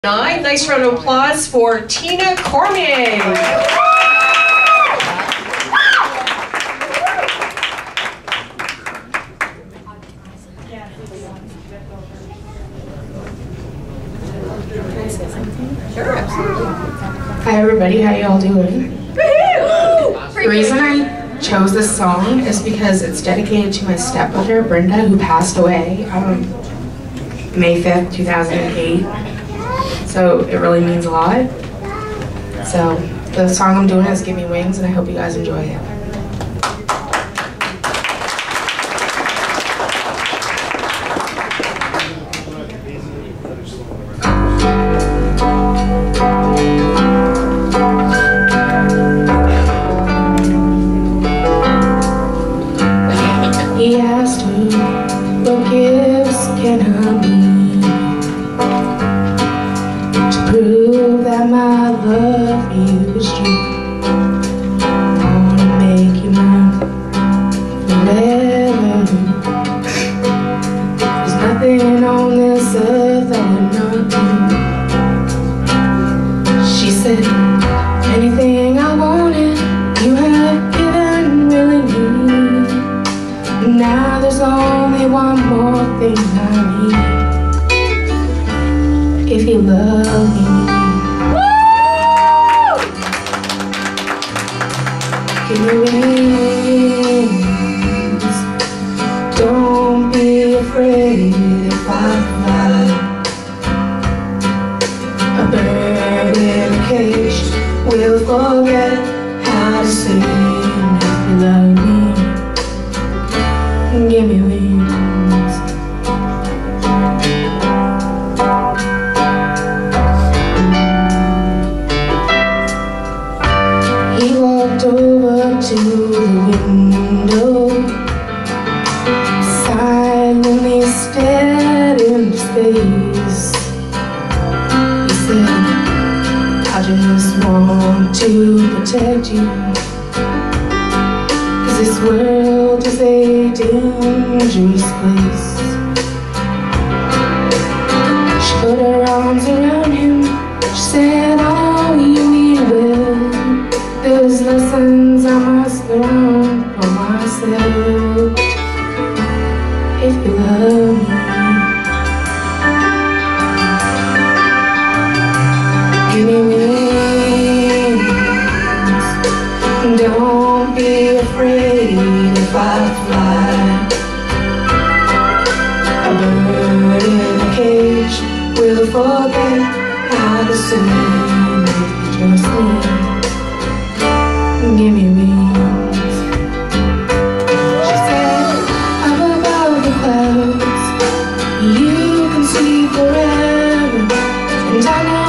Nice round of applause for Tina Cormier. Sure, absolutely. Hi everybody, how y'all doing? The reason I chose this song is because it's dedicated to my stepmother, Brenda, who passed away May 5th, 2008. So it really means a lot. So the song I'm doing is Give Me Wings, and I hope you guys enjoy it. He asked me, what gifts can I bring to prove that my love for you is true? I wanna make you mine forever. There's nothing on this earth that would not do. She said, anything I wanted, you have given really me. Now there's only one more thing I need. If you love me, give me wings. Don't be afraid if I fly. A bird in a cage will forget how to sing. If you love me, give me wings. He walked over to the window, silently stared into space. He said, I just want to protect you, 'cause this world is a dangerous place. She put her arms around him. She said, oh, you mean well. There's lessons I must learn for myself. If you love me, give me wings. Don't be afraid if I fly. A bird in a cage will forget how to sing. If you just leave, give me wings. She said, up above the clouds, you can see forever, and I know